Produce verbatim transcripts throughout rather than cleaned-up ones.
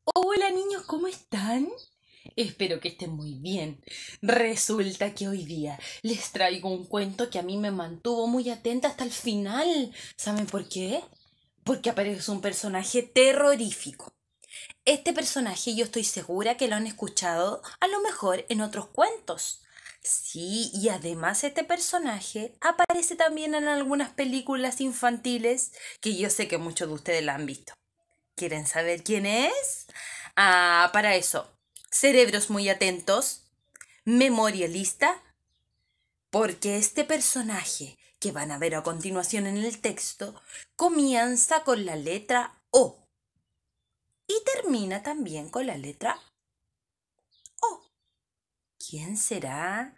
Hola niños, ¿cómo están? Espero que estén muy bien. Resulta que hoy día les traigo un cuento que a mí me mantuvo muy atenta hasta el final. ¿Saben por qué? Porque aparece un personaje terrorífico. Este personaje yo estoy segura que lo han escuchado a lo mejor en otros cuentos. Sí, y además este personaje aparece también en algunas películas infantiles que yo sé que muchos de ustedes la han visto. ¿Quieren saber quién es? Ah, para eso, cerebros muy atentos, memoria lista, porque este personaje que van a ver a continuación en el texto comienza con la letra O y termina también con la letra O. ¿Quién será?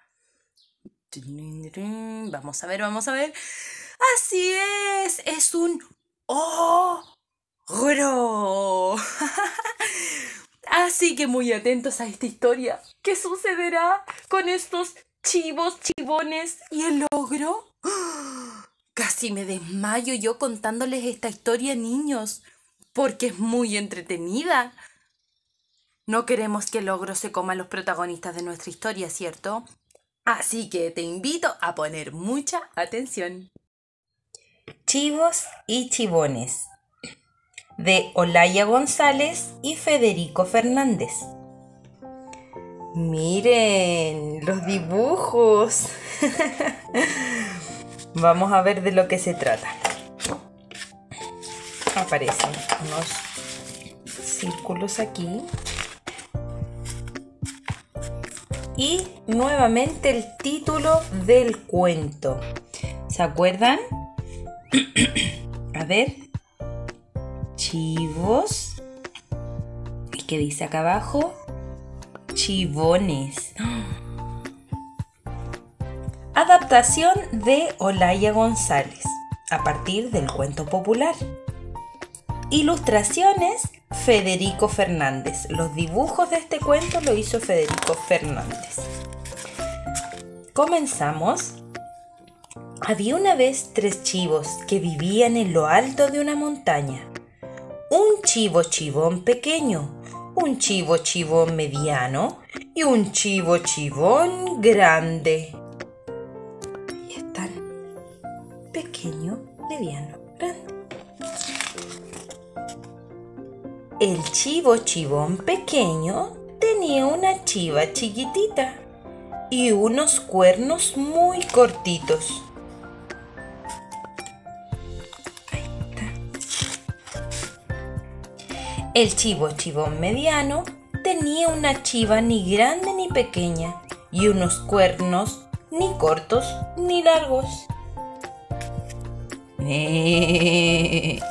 Vamos a ver, vamos a ver. Así es, es un ogro. Así que muy atentos a esta historia. ¿Qué sucederá con estos chivos, chivones y el ogro? Casi me desmayo yo contándoles esta historia, niños, porque es muy entretenida. No queremos que el ogro se coma a los protagonistas de nuestra historia, ¿cierto? Así que te invito a poner mucha atención. Chivos y chivones, de Olaya González y Federico Fernández. Miren los dibujos. Vamos a ver de lo que se trata. Aparecen unos círculos aquí. Y nuevamente el título del cuento. ¿Se acuerdan? A ver. Chivos. ¿Y qué dice acá abajo? Chivones. Adaptación de Olaya González, a partir del cuento popular. Ilustraciones, Federico Fernández. Los dibujos de este cuento lo hizo Federico Fernández. Comenzamos. Había una vez tres chivos que vivían en lo alto de una montaña. Un chivo chivón pequeño, un chivo chivón mediano y un chivo chivón grande. Ahí están. Pequeño, mediano, grande. El chivo chivón pequeño tenía una chiva chiquitita y unos cuernos muy cortitos. El chivo chivón mediano tenía una chiva ni grande ni pequeña y unos cuernos ni cortos ni largos. Eh.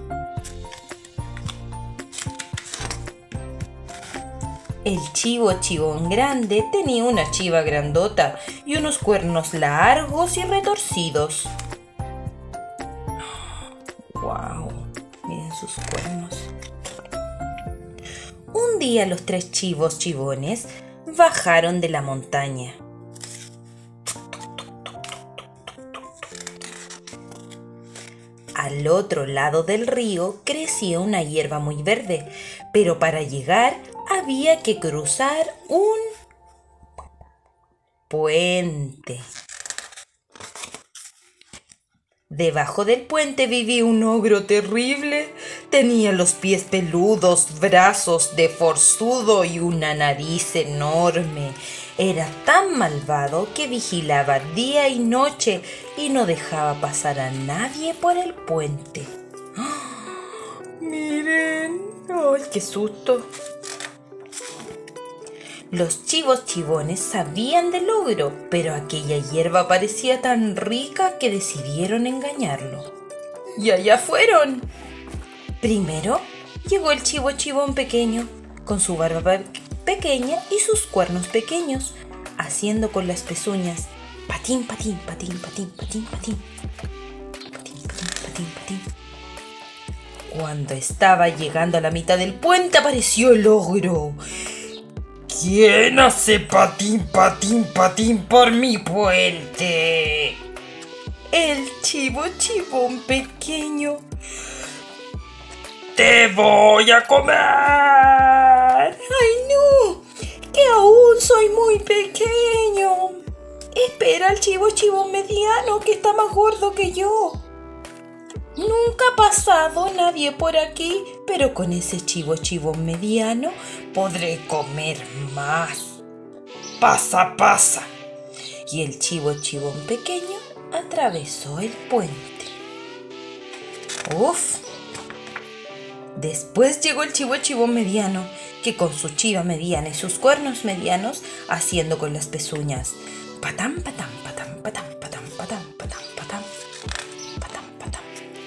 El chivo chivón grande tenía una chiva grandota y unos cuernos largos y retorcidos. ¡Wow! Miren sus cuernos. Un día los tres chivos chivones bajaron de la montaña. Al otro lado del río crecía una hierba muy verde, pero para llegar había que cruzar un puente. Debajo del puente vivía un ogro terrible. Tenía los pies peludos, brazos de forzudo y una nariz enorme. Era tan malvado que vigilaba día y noche y no dejaba pasar a nadie por el puente. ¡Oh! ¡Miren! ¡Ay, qué susto! Los chivos chivones sabían del ogro, pero aquella hierba parecía tan rica que decidieron engañarlo. Y allá fueron. Primero llegó el chivo chivón pequeño, con su barba pequeña y sus cuernos pequeños, haciendo con las pezuñas patín, patín, patín, patín, patín, patín, patín, patín, patín, patín. Cuando estaba llegando a la mitad del puente apareció el ogro. ¿Quién hace patín, patín, patín por mi puente? El chivo chivón pequeño. ¡Te voy a comer! aún soy muy pequeño. Espera al chivo chivón mediano que está más gordo que yo. Nunca ha pasado nadie por aquí, pero con ese chivo chivón mediano podré comer más. Pasa, pasa. Y el chivo chivón pequeño atravesó el puente. Uf. Después llegó el chivo chivón mediano, que con su chiva mediana y sus cuernos medianos, haciendo con las pezuñas. Patam, patam, patam, patam, patam, patam, patam, patam, patam, patam.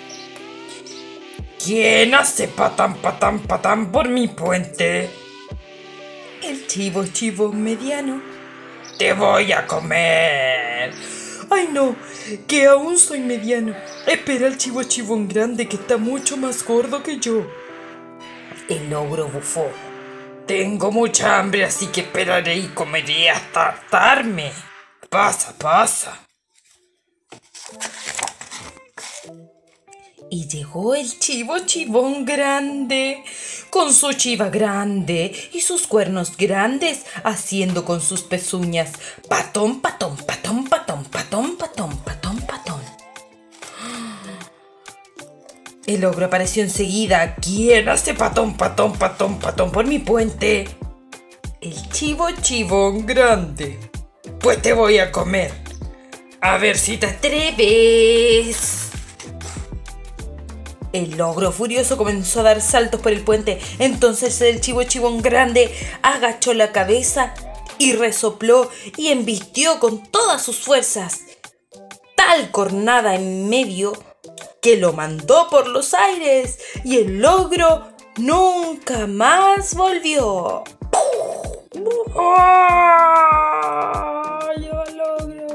¿Quién hace patam, patam, patam por mi puente? El chivo chivón mediano. Te voy a comer. ¡Ay no! Que aún soy mediano. Espera al chivo chivón grande que está mucho más gordo que yo. El ogro bufó. Tengo mucha hambre, así que esperaré y comeré hasta hartarme. Pasa, pasa. Y llegó el chivo chivón grande, con su chiva grande y sus cuernos grandes, haciendo con sus pezuñas patón, patón, patón, patón, patón, patón, patón, patón. El ogro apareció enseguida. ¿Quién hace patón, patón, patón, patón por mi puente? El chivo chivón grande. Pues te voy a comer. A ver si te atreves. El ogro furioso comenzó a dar saltos por el puente. Entonces el chivo chivón grande agachó la cabeza y resopló y embistió con todas sus fuerzas tal cornada en medio que lo mandó por los aires y el ogro nunca más volvió. ¡Ay, el ogro!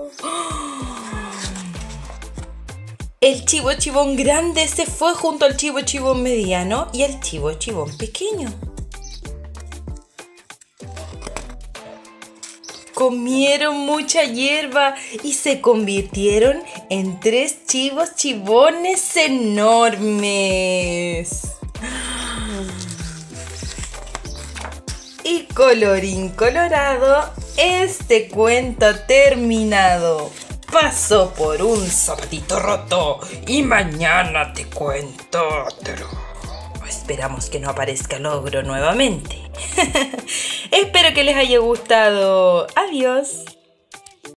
El chivo chivón grande se fue junto al chivo chivón mediano y al chivo chivón pequeño. Comieron mucha hierba y se convirtieron en tres chivos chivones enormes. Y colorín colorado, este cuento ha terminado. Pasó por un zapatito roto y mañana te cuento otro. Esperamos que no aparezca el ogro nuevamente. Espero que les haya gustado. Adiós.